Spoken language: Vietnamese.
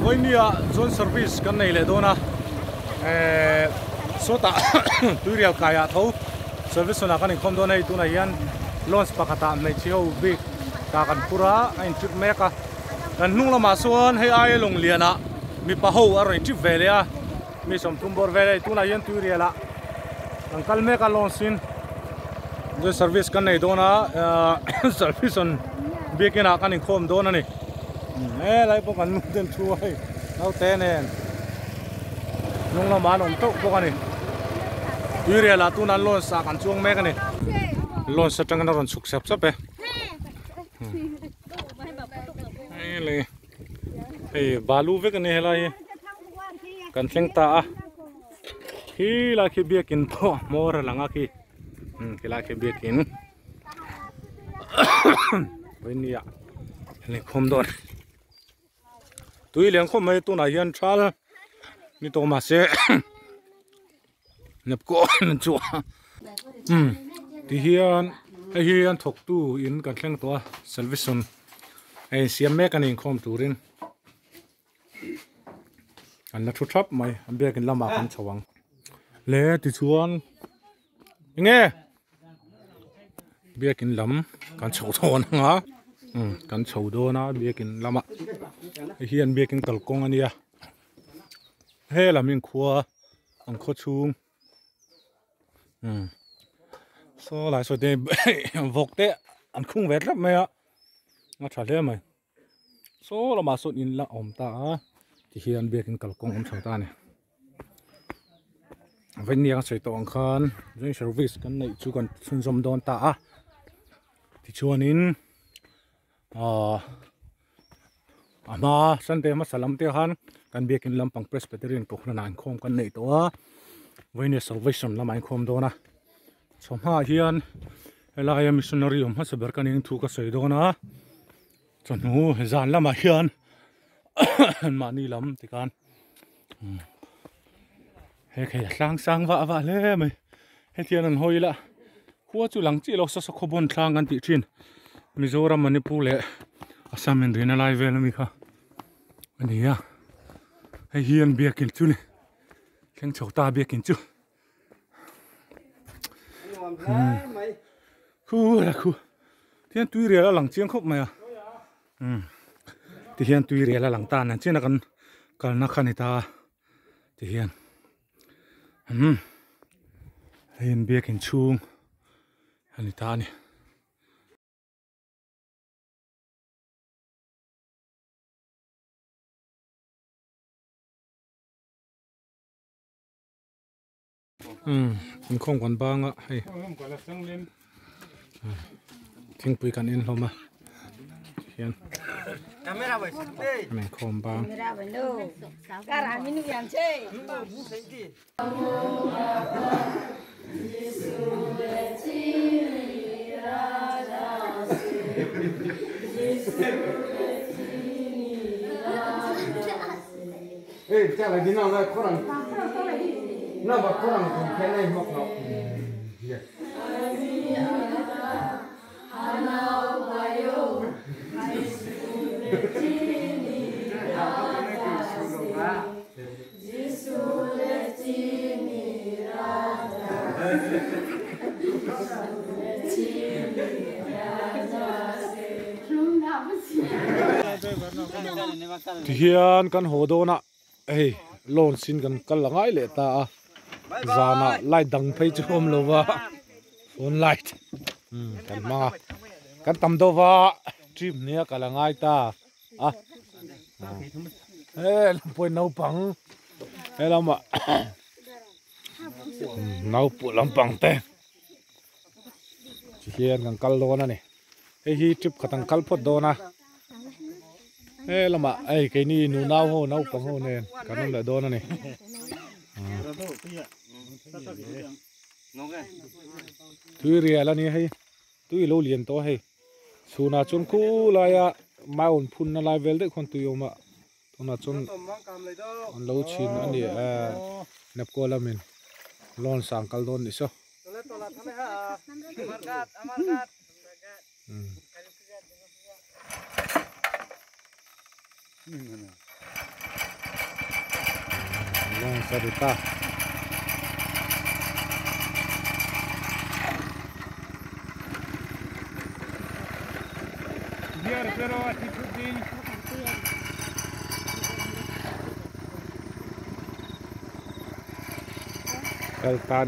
với nia zone service cái này là đó na số ta tuy riêng cái thấu service na cái này không đó này tu này yan launch pakata này chiếu big ta kan pura anh chụp mẹ cả kan nung la ma suan hay ai long liền à mi pa ho ở rồi chụp về à mi som tum bor về tu này yan tuy riêng là ang kalme ka launch sin the service kan này đó na service on big na kan in khom đó na ni lại bộ kan tên chuối đâu tên nè nung la ma nong tok bộ kan ni tuy riêng là tu nan launch sa kan chuông mẹ cái này launch sa trang nó ron suk sap sap le balu ve kan hela hi kan thleng ta hi la khi biakin to mor langa khi kila khi biakin venia le khom don tui leng khom mai tu na hian thal ni to ma se nep ko chu ti hian thok tu in kan thleng to service on ai siam me kan in khom turin an la thu thap mai an biakin lama kan chawang le ti chuan nge biakin lam kan chho thon nga kan chho do na biakin lama hian biakin kalkong ania he lamin khuwa an kho chung so lại so de vok te an khung vet lap mai a nga thale mai so lama so in la om ta ti hian biakin kalkong om chho ta ne veng niang sei tong khan jeng service kan nei chu kan thun zom don ta a ti chuanin ama sante ma salam te han kan biakin lampang presbyterian ko khna nan khom kan nei to a veng salvation lamai khom do na chomha hian elaya missionary om ha saber kan in thu ka sei do na chonu zan lama hian mani lam ti kan he khe sang wa le mai he tian an hoila khuwa chu lang chi lo sa khobon thlang an ti thin Mizoram Manipur le Assam in rina lai vel mi kha ania he hian biakin chu ni theng chhota biakin chu khu tian tui re la lang chiang khop mai a ti hian tui re la lang ta na china kan kalna khanita ti hian hian biakin chung ani ta ni in khong kan banga hei thing pui kan in hloma hian camera vai me khom bang camera vai no cara minu yan che ê chắc là đi nào đây có rằng nó mà có rằng cũng thế này mọc nó thì hiền căn hồ đô nè, ê, lon xin căn căn là ngay lệ ta, giờ nè, lại đằng thấy chú hôm lâu va, phone light, căn mà, căn tầm đâu va, chim nia cả là ngay ta, ê, làm bồi nấu bằng, ê làm mà, nấu bột làm bằng tên, thì hiền căn căn lon này, ê hi chụp cả thằng căn phốt đô nè. Ê làm ạ, ê cái này nụ nao hồ nao bằng hồ nè, cái nó là đô này. Tui ria là này hay, tui lâu liền to hay, số na chôn khu lại à, mai ổn phun na lại về đấy con tui ôm ạ, to na chôn, anh lâu chín anh đi nẹp qua là mình, lon sang cal don đi sao? Long Sarita. Biar pero attitude din. El